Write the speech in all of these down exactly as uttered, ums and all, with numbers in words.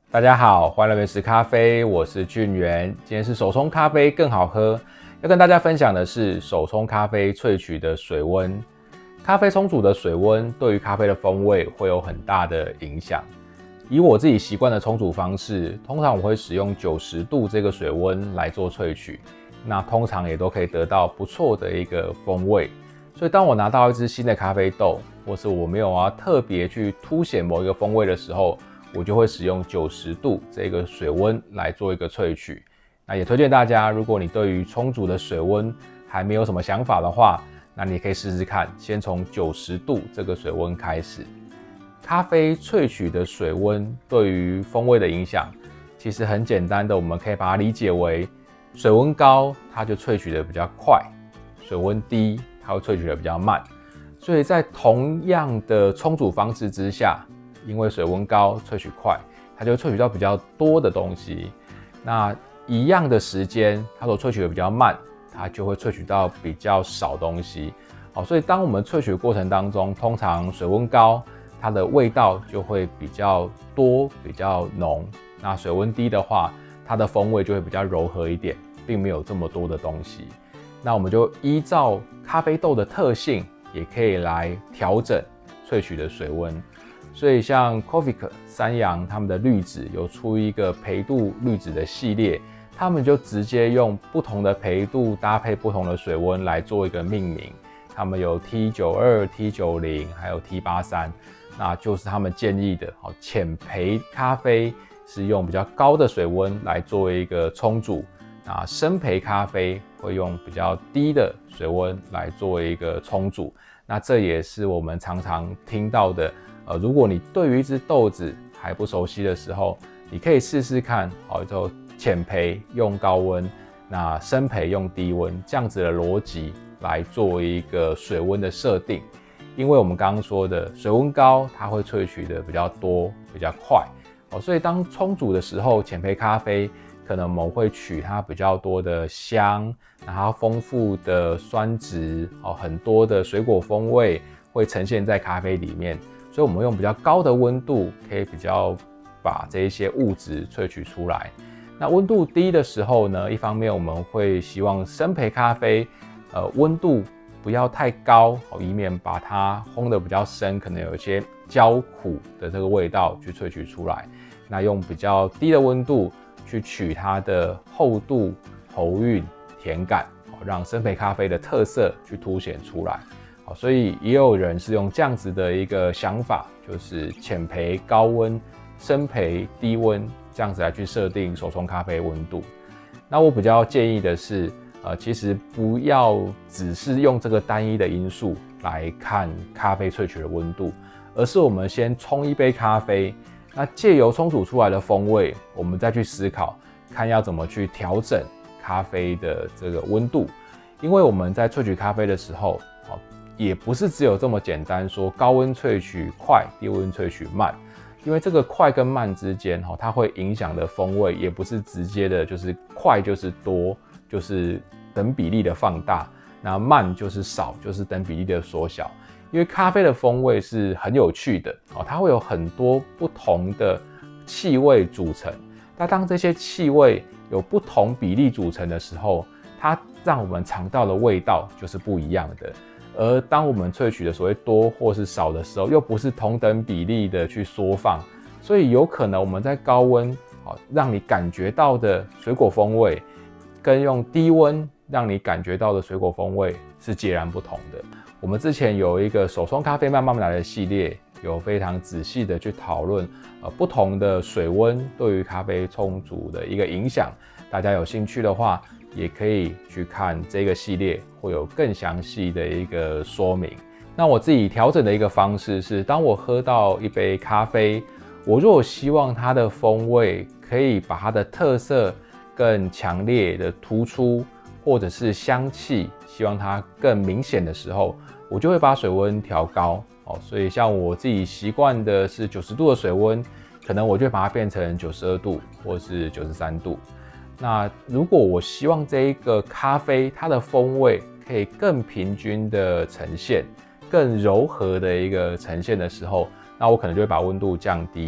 大家好，欢迎来美食咖啡，我是俊元。今天是手冲咖啡更好喝，要跟大家分享的是手冲咖啡萃取的水温。咖啡冲煮的水温对于咖啡的风味会有很大的影响。以我自己习惯的冲煮方式，通常我会使用九十度这个水温来做萃取，那通常也都可以得到不错的一个风味。所以当我拿到一支新的咖啡豆，或是我没有要特别去凸显某一个风味的时候，我就会使用九十度这个水温来做一个萃取。那也推荐大家，如果你对于冲煮的水温还没有什么想法的话，那你可以试试看，先从九十度这个水温开始。咖啡萃取的水温对于风味的影响，其实很简单的，我们可以把它理解为水温高，它就萃取的比较快；水温低，它会萃取的比较慢。所以在同样的冲煮方式之下，因为水温高，萃取快，它就会萃取到比较多的东西。那一样的时间，它所萃取的比较慢，它就会萃取到比较少东西。好，所以当我们萃取的过程当中，通常水温高，它的味道就会比较多、比较浓。那水温低的话，它的风味就会比较柔和一点，并没有这么多的东西。那我们就依照咖啡豆的特性，也可以来调整萃取的水温。所以像 Coffee 三洋他们的滤纸有出一个焙度滤纸的系列，他们就直接用不同的焙度搭配不同的水温来做一个命名。他们有 T 九十二、T 九十，还有 T 八十三，那就是他们建议的浅焙咖啡是用比较高的水温来作为一个冲煮，那深焙咖啡会用比较低的水温来作为一个冲煮。那这也是我们常常听到的。呃，如果你对于一只豆子还不熟悉的时候，你可以试试看，好，就浅焙用高温，那深焙用低温，这样子的逻辑来做一个水温的设定。因为我们刚刚说的水温高，它会萃取的比较多、比较快，哦，所以当冲煮的时候，浅焙咖啡可能我们会取它比较多的香，然后丰富的酸质，哦，很多的水果风味会呈现在咖啡里面。所以我们用比较高的温度，可以比较把这一些物质萃取出来。那温度低的时候呢，一方面我们会希望深焙咖啡，呃，温度不要太高，以免把它烘得比较深，可能有一些焦苦的这个味道去萃取出来。那用比较低的温度去取它的厚度、喉韵、甜感，让深焙咖啡的特色去凸显出来。所以也有人是用这样子的一个想法，就是浅焙高温，深焙低温，这样子来去设定手冲咖啡温度。那我比较建议的是，呃，其实不要只是用这个单一的因素来看咖啡萃取的温度，而是我们先冲一杯咖啡，那借由冲煮出来的风味，我们再去思考，看要怎么去调整咖啡的这个温度。因为我们在萃取咖啡的时候，也不是只有这么简单说高温萃取快，低温萃取慢，因为这个快跟慢之间，它会影响的风味也不是直接的，就是快就是多，就是等比例的放大，那慢就是少，就是等比例的缩小。因为咖啡的风味是很有趣的，它会有很多不同的气味组成。那当这些气味有不同比例组成的时候，它让我们尝到的味道就是不一样的。而当我们萃取的所谓多或是少的时候，又不是同等比例的去缩放，所以有可能我们在高温，让你感觉到的水果风味，跟用低温让你感觉到的水果风味是截然不同的。我们之前有一个手冲咖啡慢慢来的系列，有非常仔细的去讨论呃不同的水温对于咖啡冲煮的一个影响。大家有兴趣的话，也可以去看这个系列，会有更详细的一个说明。那我自己调整的一个方式是，当我喝到一杯咖啡，我如果希望它的风味可以把它的特色更强烈的突出，或者是香气希望它更明显的时候，我就会把水温调高。所以像我自己习惯的是九十度的水温，可能我就会把它变成九十二度或是九十三度。那如果我希望这一个咖啡它的风味可以更平均的呈现，更柔和的一个呈现的时候，那我可能就会把温度降低，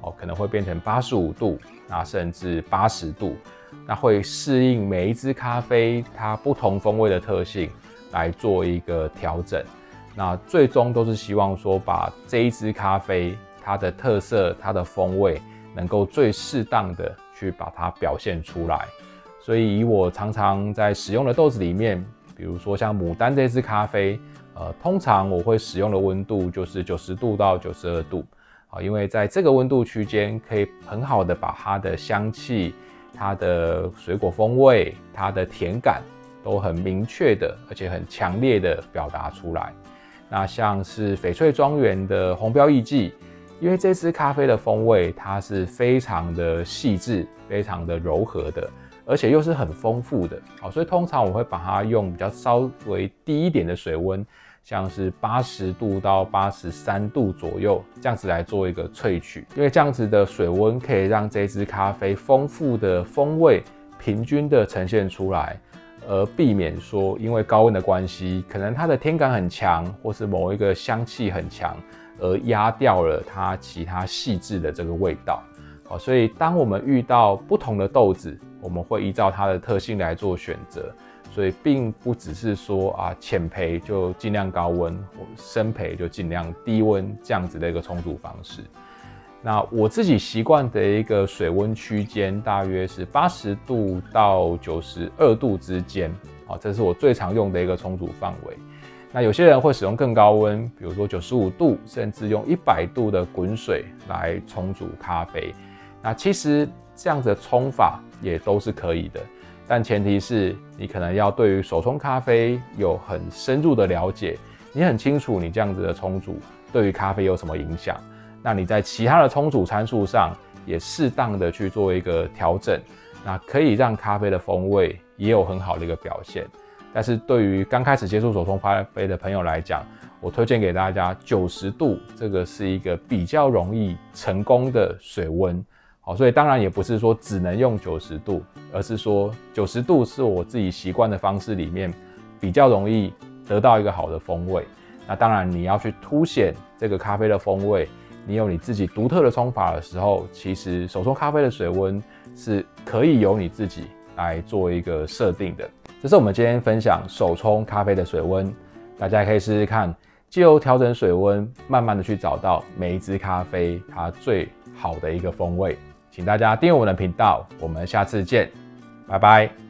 哦，可能会变成八十五度，那甚至八十度，那会适应每一支咖啡它不同风味的特性来做一个调整。那最终都是希望说把这一支咖啡它的特色、它的风味能够最适当的去把它表现出来。所以以我常常在使用的豆子里面，比如说像牡丹这支咖啡，呃，通常我会使用的温度就是九十度到九十二度。啊，因为在这个温度区间，可以很好的把它的香气、它的水果风味、它的甜感都很明确的，而且很强烈的表达出来。那像是翡翠庄园的红标艺妓，因为这支咖啡的风味它是非常的细致、非常的柔和的，而且又是很丰富的。好，所以通常我会把它用比较稍微低一点的水温，像是八十度到八十三度左右，这样子来做一个萃取，因为这样子的水温可以让这支咖啡丰富的风味平均的呈现出来，而避免说因为高温的关系，可能它的甜感很强，或是某一个香气很强，而压掉了它其他细致的这个味道。好，所以当我们遇到不同的豆子，我们会依照它的特性来做选择。所以并不只是说啊，浅焙就尽量高温，深焙就尽量低温这样子的一个冲煮方式。那我自己习惯的一个水温区间大约是八十度到九十二度之间，啊，这是我最常用的一个冲煮范围。那有些人会使用更高温，比如说九十五度，甚至用一百度的滚水来冲煮咖啡。那其实这样子的冲法也都是可以的。但前提是你可能要对于手冲咖啡有很深入的了解，你很清楚你这样子的冲煮对于咖啡有什么影响，那你在其他的冲煮参数上也适当的去做一个调整，那可以让咖啡的风味也有很好的一个表现。但是对于刚开始接触手冲咖啡的朋友来讲，我推荐给大家九十度，这个是一个比较容易成功的水温。好，所以当然也不是说只能用九十度，而是说九十度是我自己习惯的方式里面比较容易得到一个好的风味。那当然你要去凸显这个咖啡的风味，你有你自己独特的冲法的时候，其实手冲咖啡的水温是可以由你自己来做一个设定的。这是我们今天分享手冲咖啡的水温，大家可以试试看，藉由调整水温，慢慢的去找到每一支咖啡它最好的一个风味。请大家订阅我们的频道，我们下次见，拜拜。